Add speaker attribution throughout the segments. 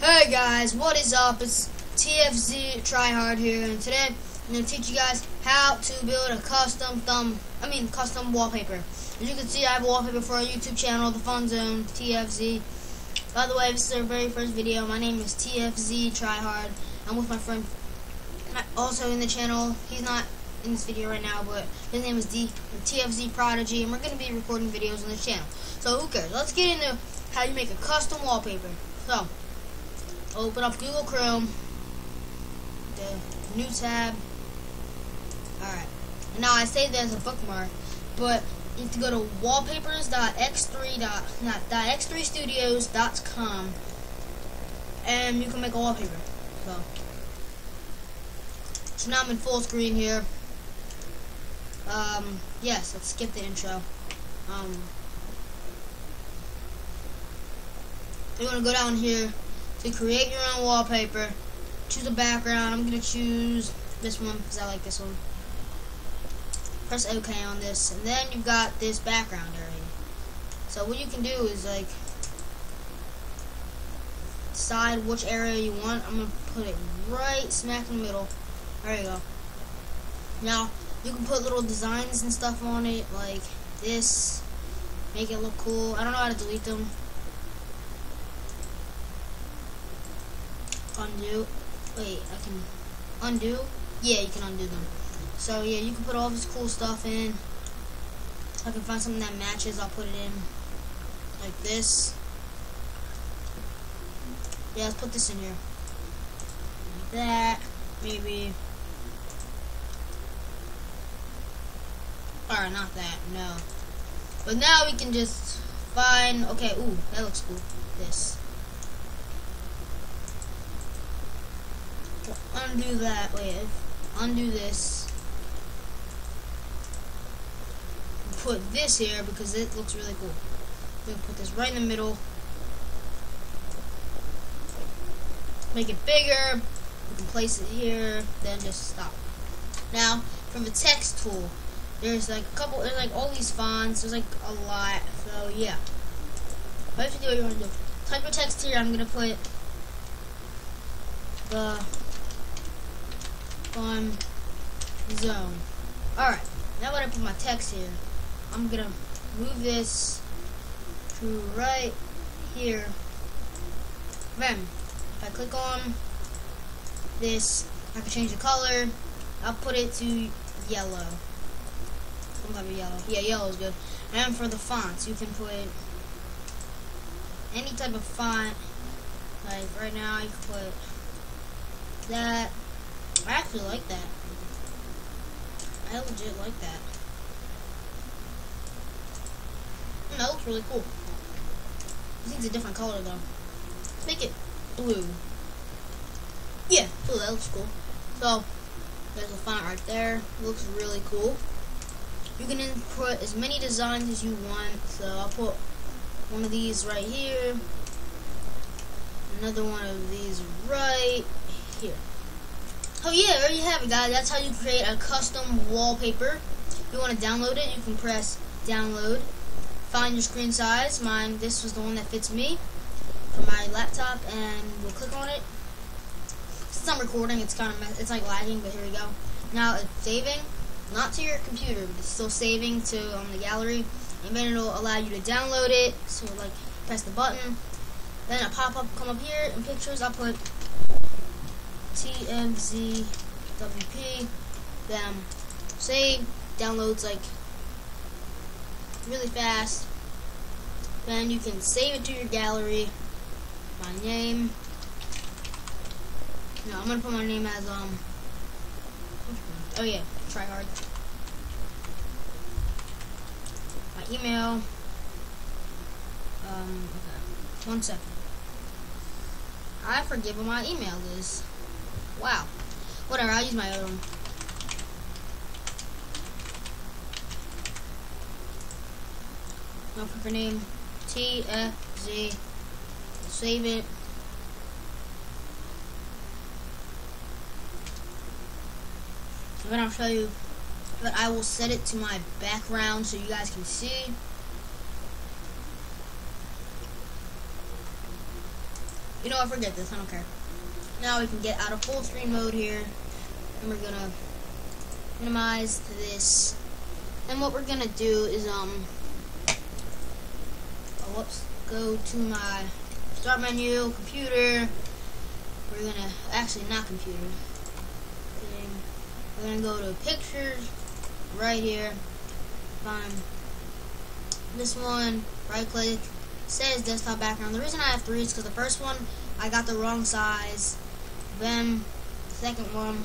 Speaker 1: Hey guys, what is up? It's TFZ Tryhard here, and today I'm going to teach you guys how to build a custom wallpaper. As you can see, I have a wallpaper for our YouTube channel, The Fun Zone, TFZ. By the way, this is our very first video. My name is TFZ Tryhard. I'm with my friend, also in the channel. He's not in this video right now, but his name is TFZ Prodigy, and we're going to be recording videos on this channel. So who cares? Let's get into how you make a custom wallpaper. So, open up Google Chrome, the new tab. Alright, now I say there's a bookmark, but you have to go to wallpapers.x3studios.com and you can make a wallpaper. So now I'm in full screen here. Yes, let's skip the intro. You're gonna go down here to create your own wallpaper. Choose a background. I'm gonna choose this one because I like this one. Press OK on this, and then you've got this background area. So what you can do is like decide which area you want. I'm gonna put it right smack in the middle. There you go. Now you can put little designs and stuff on it like this. Make it look cool. I don't know how to delete them. Undo. Wait, I can undo? Yeah, you can undo them. So yeah, you can put all this cool stuff in. If I can find something that matches, I'll put it in like this. Yeah, let's put this in here. Like that, maybe. Or not that, no. But now we can just find, okay, ooh, that looks cool. This. Undo that. Wait, undo this. Put this here because it looks really cool. We're gonna put this right in the middle. Make it bigger. We can place it here. Then just stop. Now, from the text tool, there's like a couple. There's like all these fonts. There's like a lot. So yeah. But if you do what you want to do, type your text here. I'm gonna put the Fun Zone. Alright, now that I put my text here, I'm gonna move this to right here. Then, if I click on this, I can change the color. I'll put it to yellow. Some type of yellow. Yeah, yellow is good. And for the fonts, you can put any type of font. Like right now, you can put that. I actually like that. I legit like that. That looks really cool. This needs a different color though. Make it blue. Yeah, blue, that looks cool. So, there's a font right there. It looks really cool. You can input as many designs as you want. So, I'll put one of these right here. Another one of these right here. Oh yeah, there you have it, guys. That's how you create a custom wallpaper. If you want to download it, you can press download. Find your screen size. Mine, this was the one that fits me for my laptop, and we'll click on it. Since I'm recording, it's kind of it's like lagging, but here we go. Now it's saving, not to your computer, but it's still saving to the gallery, and then it'll allow you to download it. So like press the button, then a pop-up come up here in pictures. I'll put TFZWP, then save, downloads like really fast. Then you can save it to your gallery. My name. No, I'm gonna put my name as oh yeah, Tryhard. My email. Okay. 1 second. I forget what my email is. Wow. Whatever, I'll use my other one. I'll put your name TFZ. Save it. And then I'll show you that I will set it to my background so you guys can see. You know what, forget this, I don't care. Now we can get out of full screen mode here, and we're gonna minimize this. And what we're gonna do is go to my start menu, computer. We're gonna actually not computer. We're gonna go to pictures right here. Find this one, right click, says desktop background. The reason I have 3 is because the first one I got the wrong size. Then the second one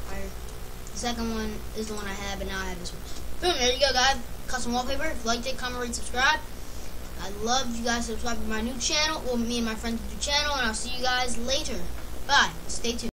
Speaker 1: is the one I have, and now I have this one. Boom, there you go, guys. Custom wallpaper. If you liked it, comment, rate, subscribe. I'd love you guys to subscribe to my new channel, or me and my friends' new channel, and I'll see you guys later. Bye. Stay tuned.